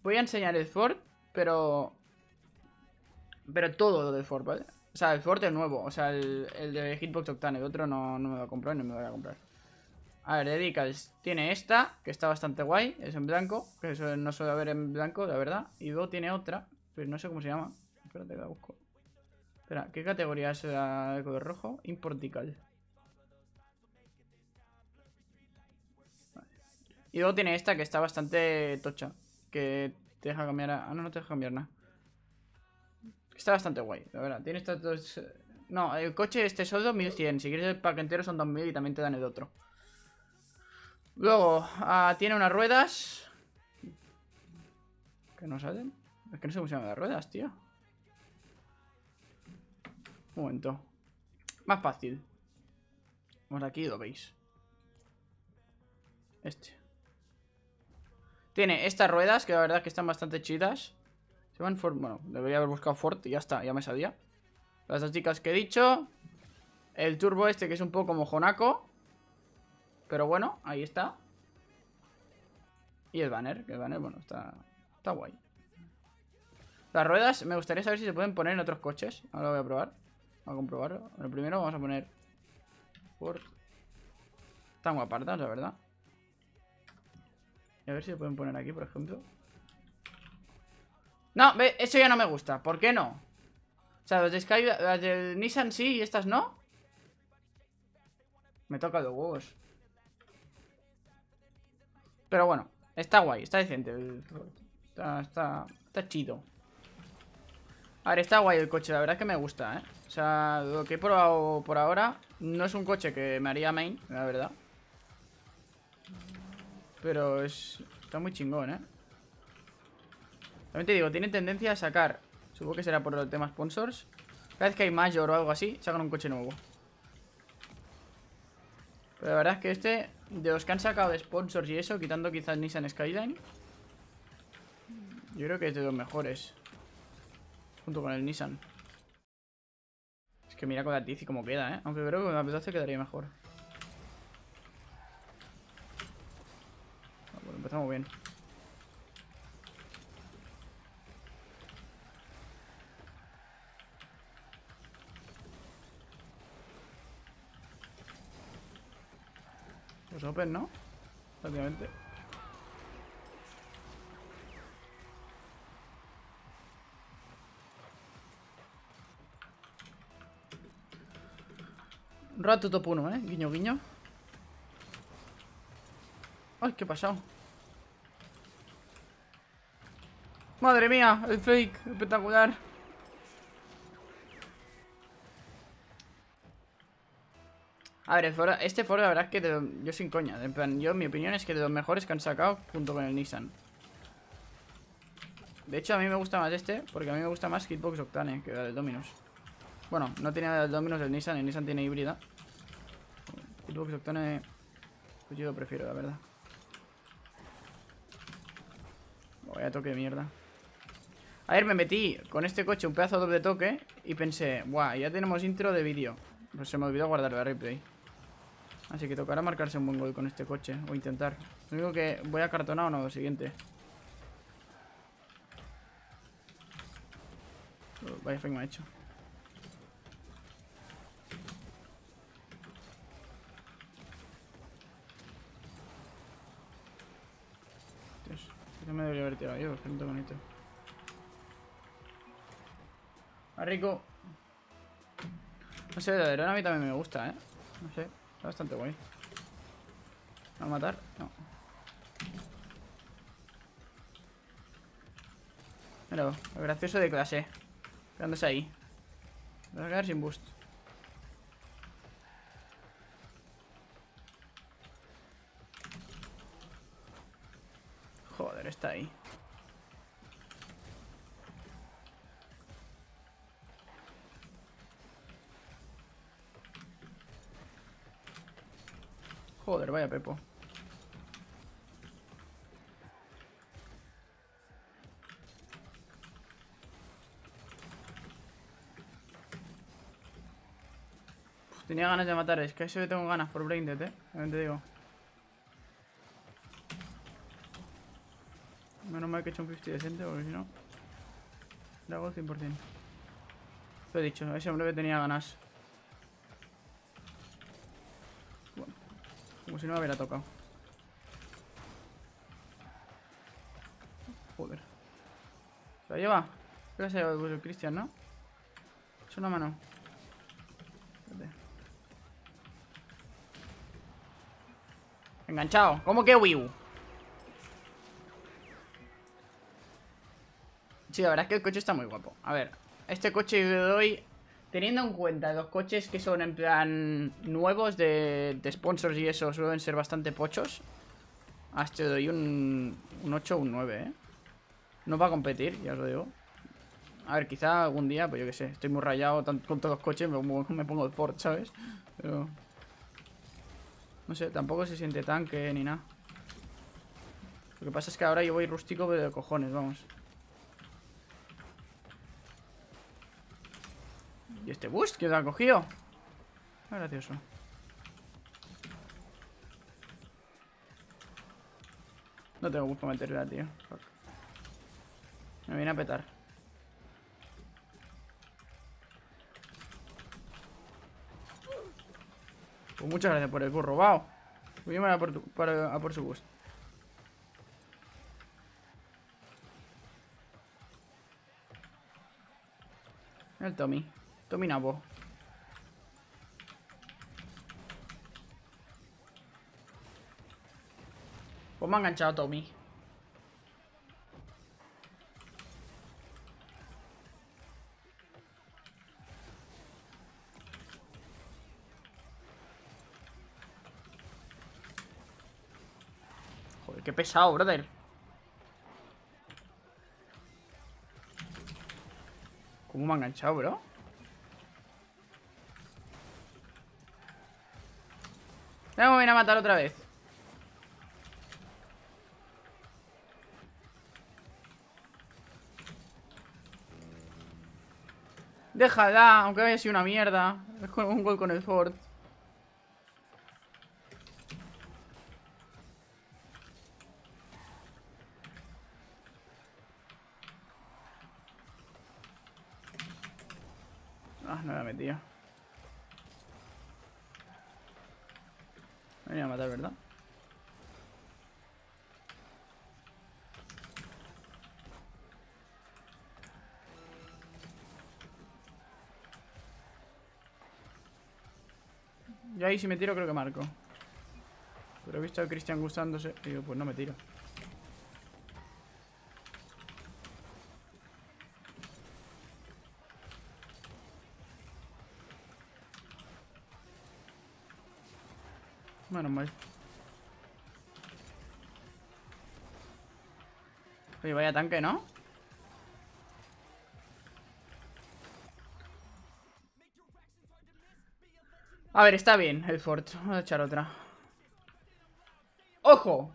voy a enseñar el Ford, pero todo lo del Ford, ¿vale? O sea, el Ford es nuevo, o sea, el de Hitbox Octane. El otro no me lo voy a comprar, no me lo voy a comprar. A ver, Dedicals tiene esta, que está bastante guay, es en blanco, que eso no suele haber en blanco, la verdad. Y luego tiene otra, pero no sé cómo se llama. Espérate que la busco. Espera, ¿qué categoría es la de color rojo? Importical. Vale. Y luego tiene esta que está bastante tocha, que te deja cambiar a... Ah, no, no te deja cambiar nada. Está bastante guay, la verdad. Tiene estas dos... No, el coche este solo 1100. Si quieres el pack entero son 2000 y también te dan el otro. Luego, tiene unas ruedas que no salen. Es que no sé cómo se llaman las ruedas, tío. Un momento. Más fácil. Vamos aquí y lo veis. Este. Tiene estas ruedas que la verdad que están bastante chidas. Se van Ford. Bueno, debería haber buscado Ford y ya está, ya me salía. Las dos chicas que he dicho. El turbo este que es un poco mojonaco. Pero bueno, ahí está. Y el banner, que el banner, bueno, está guay. Las ruedas, me gustaría saber si se pueden poner en otros coches. Ahora lo voy a probar. Vamos a comprobarlo. En el primero vamos a poner Ford. Están guapartas, la verdad. Y a ver si se pueden poner aquí, por ejemplo. No, ve, eso ya no me gusta. ¿Por qué no? O sea, las del Nissan sí y estas no. Me toca los huevos. Pero bueno, está guay, está decente. Está chido. A ver, está guay el coche, la verdad es que me gusta, ¿eh? O sea, lo que he probado por ahora no es un coche que me haría main, la verdad. Pero está muy chingón, ¿eh? También te digo, tiene tendencia a sacar, supongo que será por el tema sponsors. Cada vez que hay mayor o algo así, sacan un coche nuevo. Pero la verdad es que este, de los que han sacado de sponsors y eso, quitando quizás Nissan Skyline, yo creo que es de los mejores. Junto con el Nissan. Es que mira con la Tizi como queda, ¿eh? Aunque creo que con la P12 quedaría mejor. Bueno, empezamos bien. Los Open, ¿no? Prácticamente. Un rato top 1, ¿eh? Guiño, guiño. Ay, ¿qué ha pasado? Madre mía, el fake, espectacular. A ver, este foro la verdad es que yo sin coña, en plan, mi opinión es que de los mejores que han sacado junto con el Nissan. De hecho a mí me gusta más este, porque a mí me gusta más Hitbox Octane que el Dominus. Bueno, no tiene el Dominus el Nissan tiene híbrida. Hitbox Octane, pues yo lo prefiero, la verdad. Vaya toque de mierda. A ver, me metí con este coche un pedazo doble toque y pensé, guau, ya tenemos intro de vídeo. Pues se me olvidó guardar la replay. Así que tocará marcarse un buen gol con este coche, o intentar. Lo único que voy a cartonar o no, lo siguiente. Vaya fake me ha hecho. Dios, no me debería haber tirado yo, es que no tengo nitro. ¡Ah, rico! No sé, la drone a mí también me gusta, ¿eh? No sé, está bastante guay. ¿Me va a matar? No. Mira, lo gracioso de clase. Quedándose ahí. Me voy a quedar sin boost. Joder, está ahí. Joder, vaya pepo. Tenía ganas de matar, es que a eso le tengo ganas por Braindead, también te digo. Menos mal que he hecho un 50 decente, porque si no... Le hago el 100%. Lo he dicho, ese hombre que tenía ganas. Bueno, como si no me hubiera tocado. Joder. ¿Se la lleva? Creo que se la lleva el Cristian, ¿no? Es una mano. Espérate. Enganchado. ¿Cómo que Wii? Sí, la verdad es que el coche está muy guapo. A ver, este coche yo le doy... Teniendo en cuenta los coches que son en plan nuevos de sponsors y eso suelen ser bastante pochos. A este le doy un 8 o un 9, ¿eh? No va a competir, ya os lo digo. A ver, quizá algún día, pues yo qué sé, estoy muy rayado con todos los coches, me pongo el Ford, ¿sabes? Pero... No sé, tampoco se siente tanque ni nada. Lo que pasa es que ahora yo voy rústico de cojones, vamos. ¿Y este boost? ¿Quién lo ha cogido? Ah, gracioso. No tengo boost para meterla, tío. Fuck. Me viene a petar. Pues muchas gracias por el boost robado. Pues yo me voy a por su boost. El Tommy. Tommy Nabo. Pues me ha enganchado Tommy. Joder, qué pesado, brother. ¿Cómo me ha enganchado, bro? Me viene a matar otra vez. Déjala, aunque haya sido una mierda. Es con un gol con el Ford. Ah, no la he metido. Me venía a matar, ¿verdad? Yo ahí si me tiro creo que marco. Pero he visto a Cristian gustándose y digo, pues no me tiro. Menos mal. Oye, vaya tanque, ¿no? A ver, está bien el Ford. Vamos a echar otra. ¡Ojo!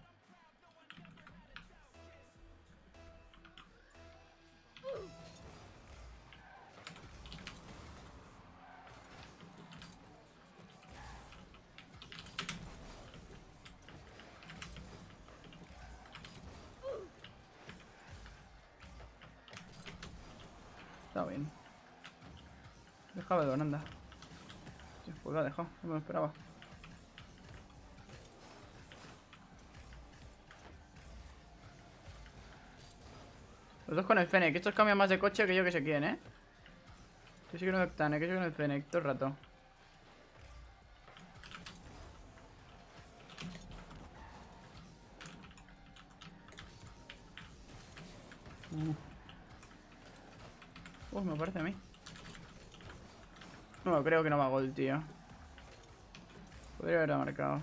Está bien. Dejaba de anda. Pues lo ha dejado, no me lo esperaba. Los dos con el Fennec. Estos cambian más de coche que yo que sé quién, ¿eh? Yo sí que no el Octane, que yo con el Fennec todo el rato. Me parece a mí. No, creo que no va a gol, tío. Podría haberla marcado.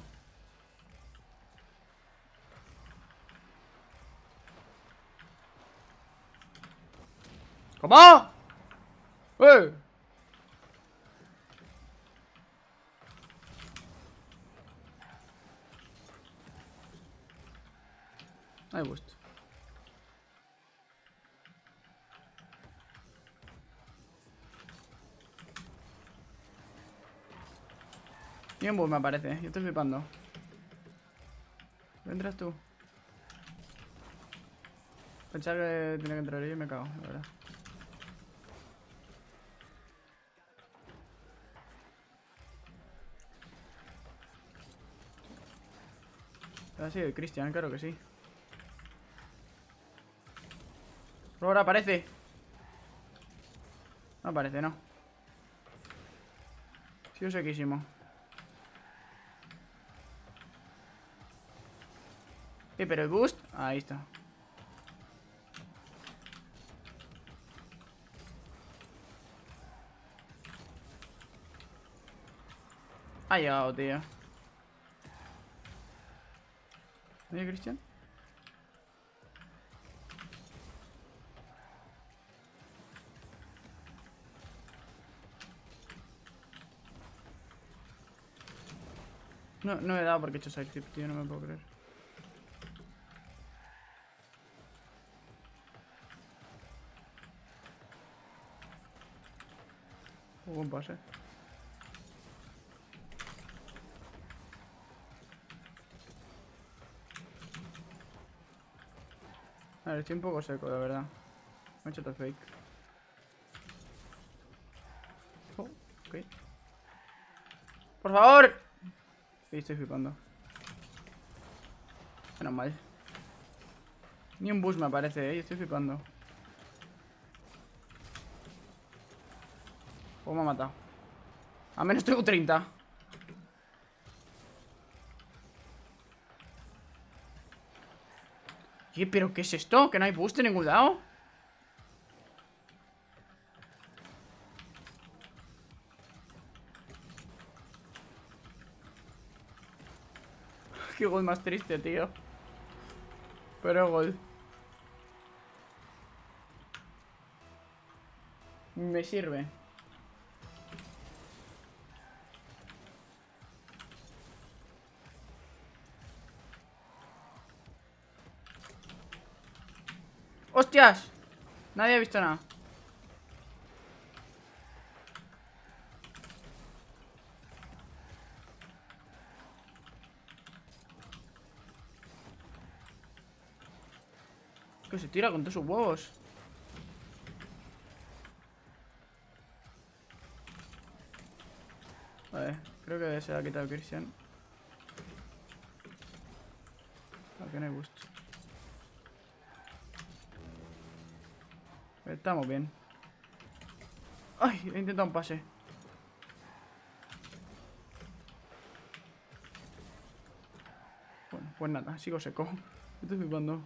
¿Cómo? ¡Eh! Hay boost. Ni un boost me aparece. Yo estoy flipando. Vendrás tú. Pensaba que tenía que entrar yo y me cago, la verdad. Ha sido Cristian, claro que sí. Ahora aparece. No aparece, no. Sí, yo sequísimo. Sí, pero el boost. Ahí está. Ha llegado, tío. Oye, Cristian. No he dado porque he hecho sidestep, tío, no me puedo creer. Buen pase. A ver, estoy un poco seco, la verdad. Me he hecho todo fake. Oh, ok. ¡Por favor! Sí, estoy flipando. Menos mal. Ni un bus me aparece, estoy flipando. Oh, me ha matado. A menos tengo 30. ¿Qué? ¿Pero qué es esto? ¿Que no hay boost en ningún lado? Qué gol más triste, tío. Pero gol. Me sirve. ¡Hostias! Nadie ha visto nada. Que se tira con todos sus huevos. Vale, creo que se ha quitado Christian. Aquí no hay boost. Estamos bien. ¡Ay! He intentado un pase. Bueno, pues nada, sigo seco. Estoy flipando.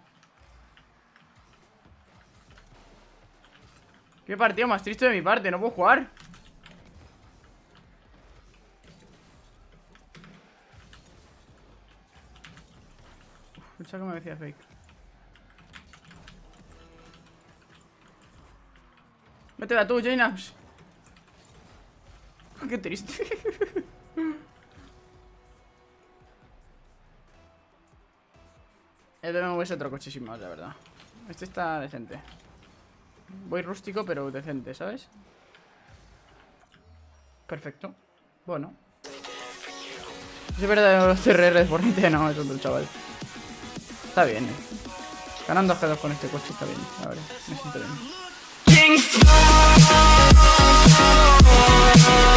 Qué partido más triste de mi parte, no puedo jugar. Pensaba que me decía fake. Métela tú, Jainaps. Qué triste. El BMW es otro coche sin más, la verdad. Este está decente. Voy rústico, pero decente, ¿sabes? Perfecto. Bueno. Es verdad, los CRR de Fornite no, es otro chaval. Está bien, Ganando G2 con este coche está bien, la verdad. Me siento bien.